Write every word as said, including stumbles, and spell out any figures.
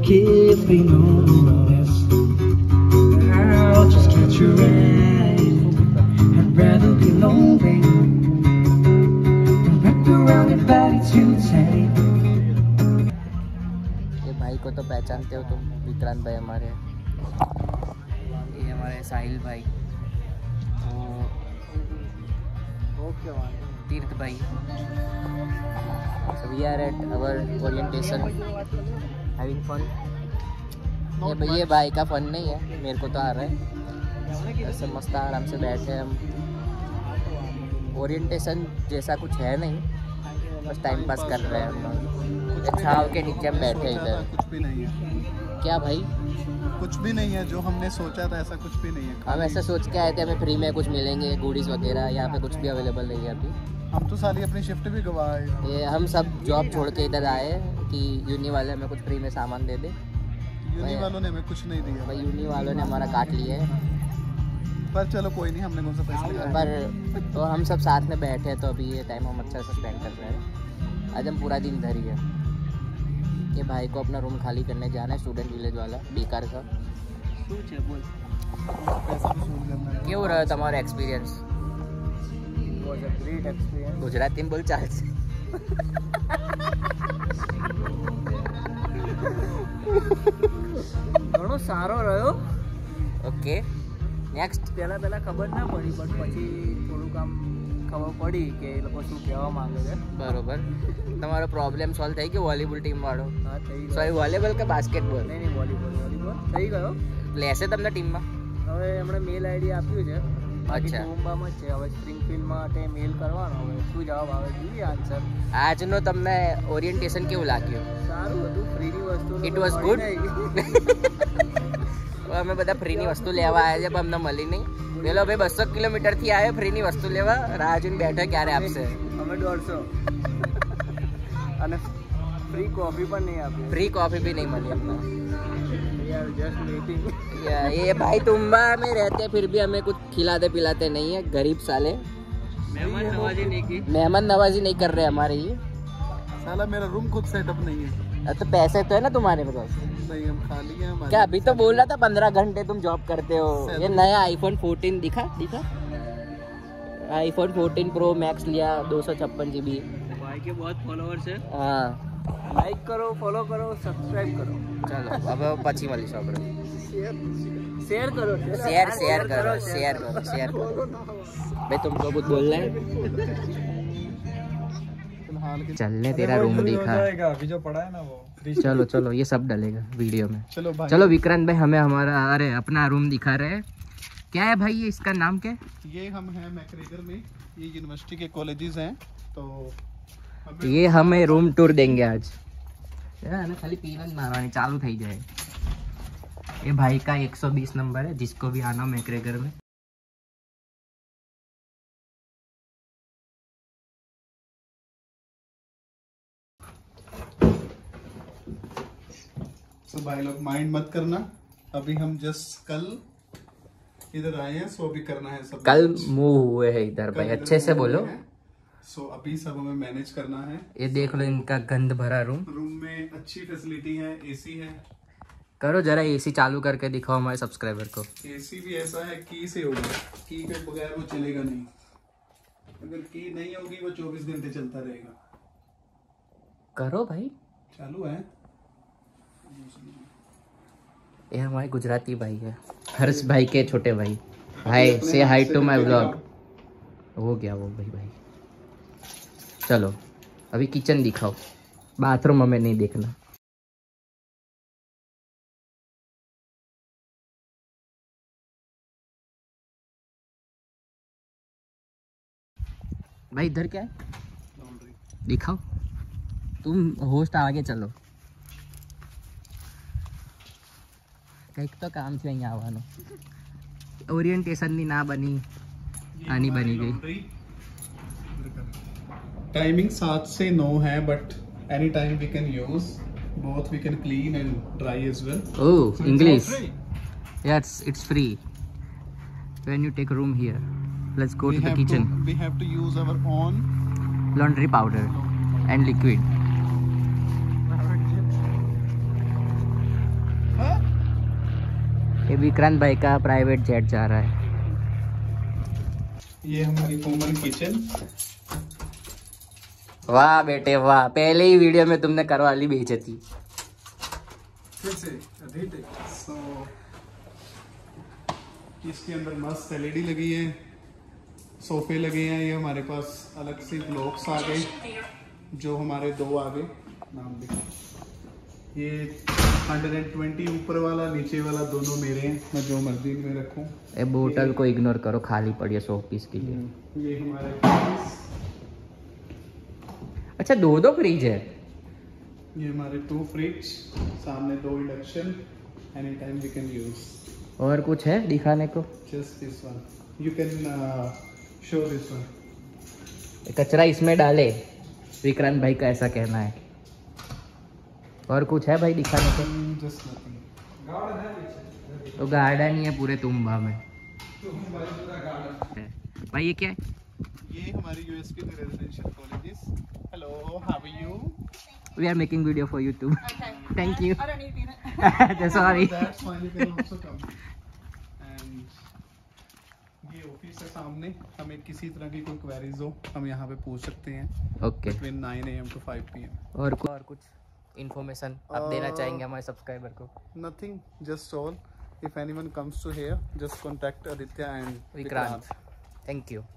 keep me honest. I'll just catch your eye. I'd rather be lonely than wrapped around your body too tight. ये भाई को तो पहचानते हो तुम, विक्रांत भाई हमारे, ये हमारे साहिल भाई, ओके तीर्थ भाई। So we are at our orientation, having fun. ये भाई ये भाई का फन नहीं है, मेरे को तो आ रहा है। ऐसे मस्त आराम से बैठे हम, ओरिएंटेशन जैसा कुछ है नहीं, बस टाइम पास कर रहे हैं हम। छाव के नीचे हम बैठे इधर। कुछ भी नहीं है। क्या भाई? कुछ भी नहीं है, जो हमने सोचा था ऐसा कुछ भी नहीं है। हम ऐसा सोच के आए थे हमें फ्री में कुछ मिलेंगे, गुडीज वगैरह, यहाँ पे कुछ भी अवेलेबल नहीं है अभी। हम तो साली अपनी शिफ्ट भी गवाए। ये हम सब जॉब छोड़ के इधर आए कि यूनी वाले हमें कुछ फ्री में सामान दे दे। यूनी वालों ने हमें कुछ नहीं दिया भाई, यूनी वालों ने हमारा काट लिया है, पर चलो कोई नहीं, हमने कौन सा पैसे लगाए। पर तो हम सब साथ में बैठे हैं, तो अभी ये टाइम हम अच्छा से स्पेंड कर रहे हैं। आज हम पूरा दिन इधर ही है। ये भाई को अपना रूम खाली करने जाना है, स्टूडेंट विलेज वाला बेकार का। बोल क्यों रहा तुम्हारा एक्सपीरियंस? Great experience. गुजराती में बोल चाल से। ઘણો સારો રહ્યો। Okay next. પહેલા પહેલા ખબર ના પડી, બટ પછી થોડુંક આમ ખબર પડી કે એ લોકો શું કહેવા માંગે છે। બરોબર। તમારો પ્રોબ્લેમ સોલ્વ થઈ ગયો વોલીબોલ ટીમ વાળો? હા થઈ ગયો। સોરી વોલીબોલ કે બાસ્કેટબોલ? નહીં નહીં વોલીબોલ વોલીબોલ થઈ ગયો। લેશે તમને ટીમમાં? હવે એમણે મેલ આઈડી આપ્યું છે, બાકી અચ્છા ફોર્મમાં જ છે। હવે સ્પ્રિંગફીલ્ડ માટે મેલ કરવાનો, હવે શું જવાબ આવે જોઈએ આન્સર। આજનો તમને ઓરિએન્ટેશન કેવું લાગ્યું? સારું હતું, ફ્રીની વસ્તુ। It was good. અમે બધા ફ્રીની વસ્તુ લેવા આવ્યા છે, પણ અમને મળી નહીં। પેલો ભાઈ બસો કિલોમીટરથી આવ્યો ફ્રીની વસ્તુ લેવા, રાહ જોઈને બેઠો ક્યારે આપશે। અમે દોઢસો અને ફ્રી કોફી પણ નહીં આપી। फ्री कॉफी भी नहीं मिली अपना। यार जस्ट वेटिंग। ये भाई तुम्बा में रहते फिर भी हमें कुछ खिलाते पिलाते नहीं है, गरीब साले। मेहमान नवाजी नहीं की, मेहमान नवाजी नहीं कर रहे हमारे ये। साला मेरा रूम खुद सेटअप नहीं है। तो पैसे तो है ना तुम्हारे पास? नहीं, हम खाली हैं। क्या अभी तो बोल रहा था पंद्रह घंटे तुम जॉब करते हो। ये नया आईफोन फोर्टीन दिखा दिखा आईफोन फोर्टीन प्रो मैक्स लिया, दो सौ छप्पन जी बी। भाई के बहुत फॉलोअर्स है। हाँ लाइक करो, फॉलो करो, सब्सक्राइब करो। चलो अब पची वाली शॉप शेयर करो, शेयर शेयर करो शेयर करो शेयर करो। भाई तुमको कुछ बोलना है? चलने तेरा रूम दिखा, अभी जो पड़ा है ना वो। चलो चलो ये सब डलेगा वीडियो में। चलो भाई, चलो विक्रांत भाई हमें हमारा अरे अपना रूम दिखा रहे हैं। क्या है भाई ये, इसका नाम क्या है? ये हम हैं मैकग्रेगर में, ये यूनिवर्सिटी के कॉलेजेस हैं, तो ये हमें रूम टूर देंगे आज। खाली पीना मारवानी चालू थी जाए। ये भाई का एक सौ बीस नंबर है, जिसको भी आना मैकग्रेगर में। तो भाई लोग माइंड मत करना, अभी हम जस्ट कल इधर आए हैं, सो अभी करना है सब। कल मूव हुए हैं इधर भाई, अच्छे से बोलो। सो अभी सब हमें मैनेज करना है। ये देख लो इनका गंद भरा रूम। रूम में अच्छी फैसिलिटी है, एसी है। करो जरा एसी चालू करके दिखाओ हमारे सब्सक्राइबर को। एसी भी ऐसा है की से होगा, की के बगैर वो चलेगा नहीं। अगर की नहीं होगी वो चौबीस घंटे चलता रहेगा। करो भाई, चालू है। ये हमारे गुजराती भाई है, हर्ष भाई के छोटे भाई। हाय से हाय टू माय व्लॉग। हो गया वो भाई भाई। चलो अभी किचन दिखाओ, बाथरूम हमें नहीं देखना। भाई इधर क्या है दिखाओ, तुम होस्ट आगे चलो। કંઈક તો કામ છે અહીંયા આવવાનું। ઓરિએન્ટેશનની ના બની, આની બની ગઈ। टाइमिंग सात से नौ है, but any time we can use both, we can clean and dry as well. Oh English, yes it's free when you take room here. Let's go to the kitchen. We have to use our own laundry powder and liquid. ये विक्रांत भाई का private jet जा रहा है। ये हमारी common kitchen. वाह बेटे वाह, पहले ही वीडियो में तुमने करवा ली बेइज्जती। फिर से अभी तक सो इसके अंदर मस्त एलईडी लगी है, सोफे लगे हैं। ये हमारे पास अलग से ब्लॉक्स आ गए, जो हमारे दो आ गए, नाम लिखा। ये एक सौ बीस ऊपर वाला, नीचे वाला दोनों मेरे हैं, मैं जो मर्जी में रखूं। ये बोतल को इग्नोर करो, खाली पड़ी है सौ पीस के लिए। ये हमारे फ्रिज। अच्छा दो दो फ्रिज है। ये हमारे टू फ्रिज, सामने दो induction, any time we can use. और कुछ है दिखाने को? Just this one, you can show this one. कचरा इसमें डाले, विक्रांत भाई का ऐसा कहना है। और कुछ है भाई दिखाने को? Just nothing. तो गार्डन ही है पूरे तुम्बा में भाई। ये क्या है? ये हमारी USP residential colleges. Hello, how are you? We are making video for YouTube. Okay. Thank you. I don't need peanut. Sorry. That's fine, you can also come. And ये ऑफिस है सामने, हमें किसी तरह की कोई क्वेरीज हो हम यहाँ पे पूछ सकते हैं। Okay. Between nine a m to five p m और कु- और कुछ इन्फॉर्मेशन आप देना चाहेंगे हमारे सब्सक्राइबर को? Nothing, just all. If anyone comes to here, just contact Aditya and Vikrant, thank you.